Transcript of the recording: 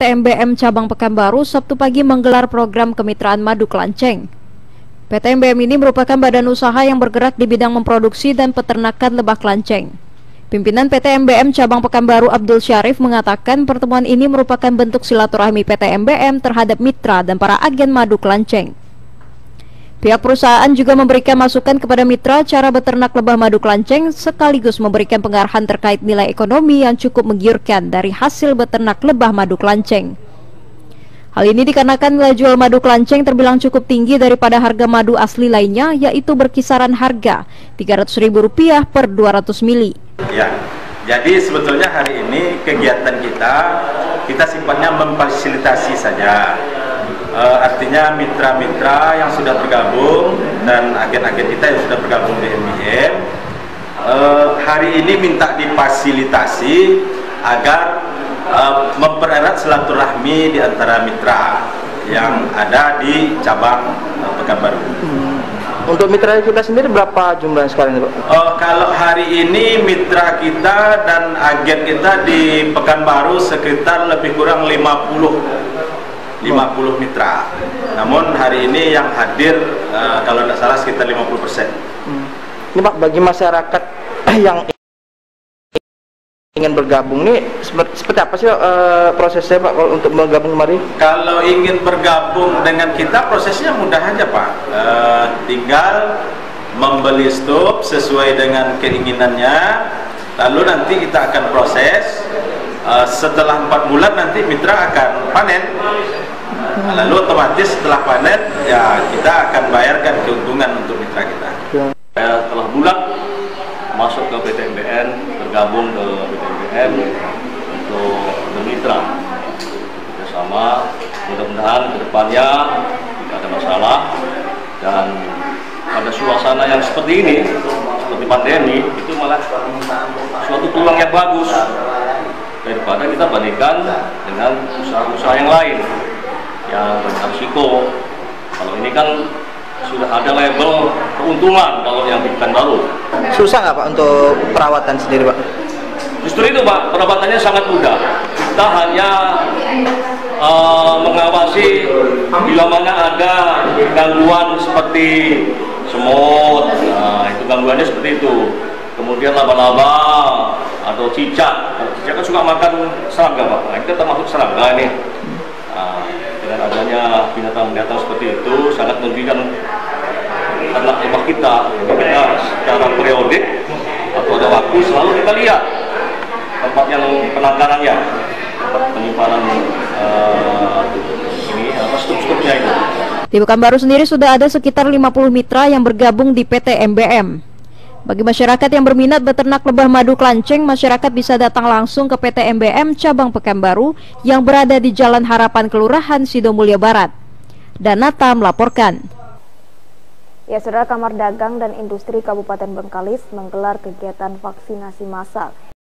PT MBM Cabang Pekanbaru Sabtu pagi menggelar program kemitraan madu Klanceng. PT MBM ini merupakan badan usaha yang bergerak di bidang memproduksi dan peternakan lebah klanceng. Pimpinan PT MBM Cabang Pekanbaru Abdul Syarif mengatakan pertemuan ini merupakan bentuk silaturahmi PT MBM terhadap mitra dan para agen madu Klanceng. Pihak perusahaan juga memberikan masukan kepada mitra cara beternak lebah madu Klanceng sekaligus memberikan pengarahan terkait nilai ekonomi yang cukup menggiurkan dari hasil beternak lebah madu Klanceng. Hal ini dikarenakan nilai jual madu Klanceng terbilang cukup tinggi daripada harga madu asli lainnya, yaitu berkisaran harga Rp300.000 per 200 mili. Ya, jadi sebetulnya hari ini kegiatan kita sifatnya memfasilitasi saja. Artinya mitra-mitra yang sudah bergabung dan agen-agen kita yang sudah bergabung di MBM hari ini minta difasilitasi agar mempererat silaturahmi di antara mitra yang ada di cabang Pekanbaru. Untuk mitra kita sendiri berapa jumlah sekarang ini, Pak? Kalau hari ini mitra kita dan agen kita di Pekanbaru sekitar lebih kurang 50 mitra. Namun hari ini yang hadir kalau tidak salah sekitar 50%. Ini Pak, bagi masyarakat yang ingin bergabung nih seperti apa sih prosesnya Pak kalau untuk bergabung kemarin? Kalau ingin bergabung dengan kita prosesnya mudah aja Pak. Tinggal membeli stok sesuai dengan keinginannya. Lalu nanti kita akan proses. Setelah 4 bulan nanti mitra akan panen. Lalu otomatis setelah panen ya kita akan bayarkan keuntungan untuk mitra kita. Setelah bulan masuk ke PT MBM, bergabung ke PT MBM untuk bermitra bersama, mudah-mudahan kedepannya tidak ada masalah dan pada suasana yang seperti ini, seperti pandemi, itu malah suatu peluang yang bagus daripada kita bandingkan dengan usaha-usaha yang lain yang berisiko. Kalau ini kan sudah ada label keuntungan kalau yang di Pekanbaru. Susah nggak Pak untuk perawatan sendiri Pak? Justru itu Pak, perawatannya sangat mudah. Kita hanya mengawasi bila mana ada gangguan seperti semut, nah itu gangguannya seperti itu. Kemudian laba-laba atau cicak, cicak kan suka makan serangga Pak. Nah, kita termasuk serangga ini. Nah, dengan adanya binatang-binatang seperti itu sangat merugikan ternak lebah kita. Kita secara periodik atau ada waktu selalu kita lihat tempat yang penangkarannya, tempat penyimpanan stok-stoknya itu. Di Pekanbaru sendiri sudah ada sekitar 50 mitra yang bergabung di PT MBM. Bagi masyarakat yang berminat beternak lebah madu Klanceng, masyarakat bisa datang langsung ke PT MBM Cabang Pekanbaru yang berada di Jalan Harapan Kelurahan Sidomulyo Barat. Danata melaporkan. Ya, Saudara, Kamar Dagang dan Industri Kabupaten Bengkalis menggelar kegiatan vaksinasi massal